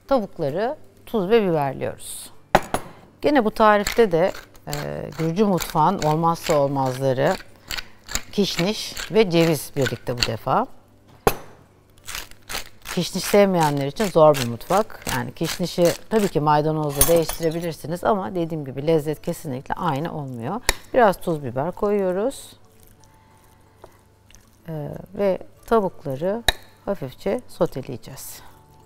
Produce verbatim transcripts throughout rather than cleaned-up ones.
tavukları tuz ve biberliyoruz. Gene bu tarifte de e, Gürcü mutfağın olmazsa olmazları kişniş ve ceviz birlikte bu defa. Kişniş sevmeyenler için zor bir mutfak. Yani kişnişi tabii ki maydanozla değiştirebilirsiniz ama dediğim gibi lezzet kesinlikle aynı olmuyor. Biraz tuz biber koyuyoruz. Ee, ve tavukları hafifçe soteleyeceğiz.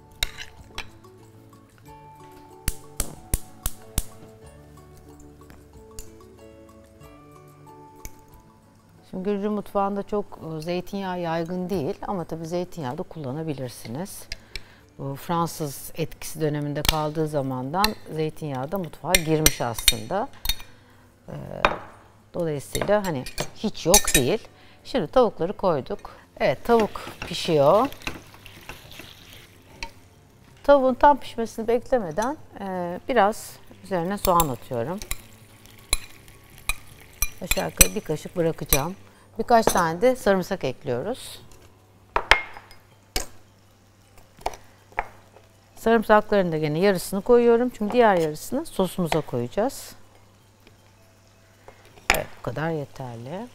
Şimdi Gürcü mutfağında çok zeytinyağı yaygın değil ama tabii zeytinyağı da kullanabilirsiniz. Bu Fransız etkisi döneminde kaldığı zamandan zeytinyağı da mutfağa girmiş aslında. Ee, dolayısıyla hani hiç yok değil. Şimdi tavukları koyduk. Evet, tavuk pişiyor. Tavuğun tam pişmesini beklemeden e, biraz üzerine soğan atıyorum. Aşağı yukarı bir kaşık bırakacağım. Birkaç tane de sarımsak ekliyoruz. Sarımsakların da gene yarısını koyuyorum. Çünkü diğer yarısını sosumuza koyacağız. Evet, bu kadar yeterli.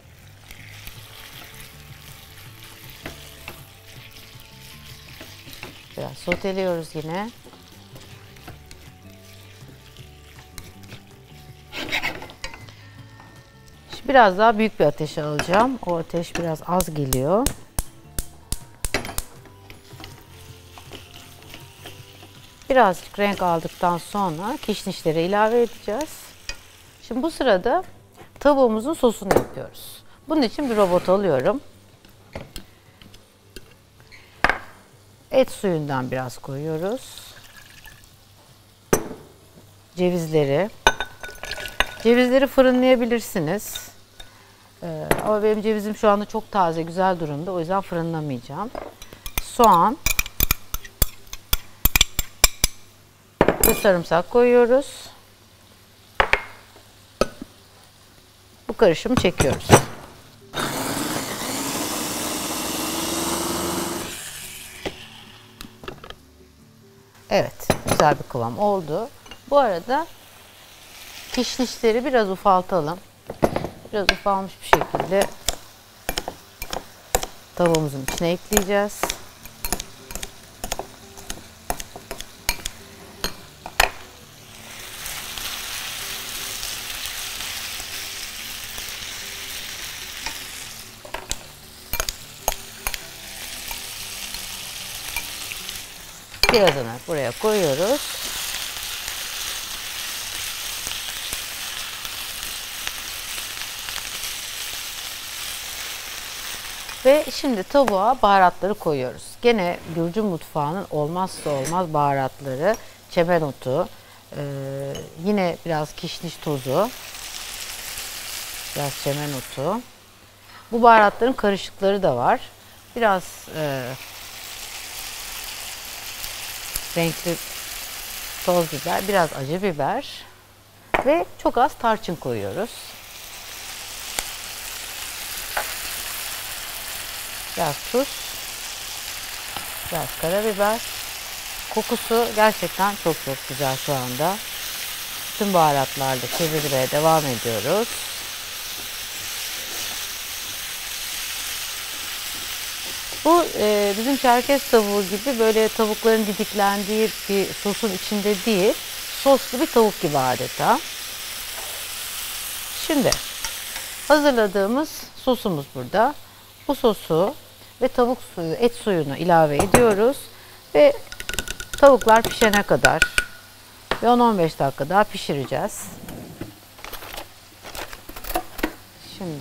Biraz soteliyoruz yine. Şimdi biraz daha büyük bir ateşe alacağım. O ateş biraz az geliyor. Birazcık renk aldıktan sonra kişnişleri ilave edeceğiz. Şimdi bu sırada tavuğumuzun sosunu yapıyoruz. Bunun için bir robot alıyorum. Et suyundan biraz koyuyoruz. Cevizleri. Cevizleri fırınlayabilirsiniz. Ee, ama benim cevizim şu anda çok taze, güzel durumda. O yüzden fırınlamayacağım. Soğan ve sarımsak koyuyoruz. Bu karışımı çekiyoruz. Evet, güzel bir kıvam oldu. Bu arada kişnişleri biraz ufaltalım. Biraz ufalmış bir şekilde tavuğumuzun içine ekleyeceğiz. Birazını buraya koyuyoruz. Ve şimdi tavuğa baharatları koyuyoruz. Gene Gürcü mutfağının olmazsa olmaz baharatları çemen otu, e, yine biraz kişniş tozu, biraz çemen otu. Bu baharatların karışıkları da var. Biraz e, renkli toz biber, biraz acı biber ve çok az tarçın koyuyoruz. Biraz tuz, biraz karabiber. Kokusu gerçekten çok çok güzel şu anda. Tüm baharatlarla çevirmeye devam ediyoruz. Bu e, bizim Çerkez tavuğu gibi böyle tavukların didiklendiği bir sosun içinde değil, soslu bir tavuk gibi adeta. Şimdi hazırladığımız sosumuz burada. Bu sosu ve tavuk suyu, et suyunu ilave ediyoruz ve tavuklar pişene kadar ve on on beş dakika daha pişireceğiz. Şimdi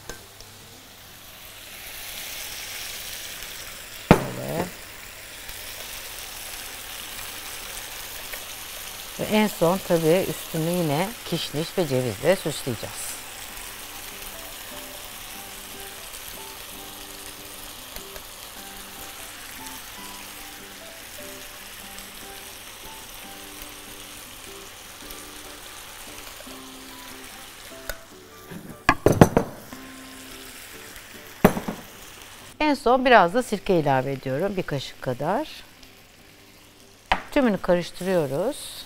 böyle ve en son tabii üstünü yine kişniş ve cevizle süsleyeceğiz. En son biraz da sirke ilave ediyorum. Bir kaşık kadar. Tümünü karıştırıyoruz.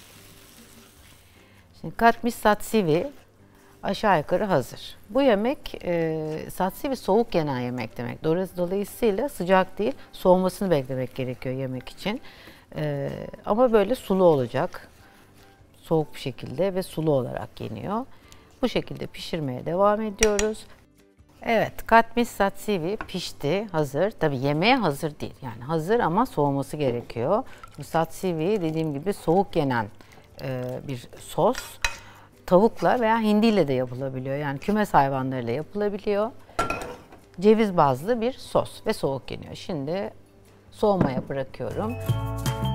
Şimdi katmiş satsivi aşağı yukarı hazır. Bu yemek e, satsivi soğuk yenen yemek demek. Dolayısıyla sıcak değil, soğumasını beklemek gerekiyor yemek için. E, ama böyle sulu olacak. Soğuk bir şekilde ve sulu olarak yeniyor. Bu şekilde pişirmeye devam ediyoruz. Evet, katmiş satsivi pişti, hazır. Tabii yemeğe hazır değil. Yani hazır ama soğuması gerekiyor. Şimdi satsivi dediğim gibi soğuk yenen e, bir sos. Tavukla veya hindiyle de yapılabiliyor. Yani kümes hayvanlarıyla yapılabiliyor. Ceviz bazlı bir sos ve soğuk yeniyor. Şimdi soğumaya bırakıyorum.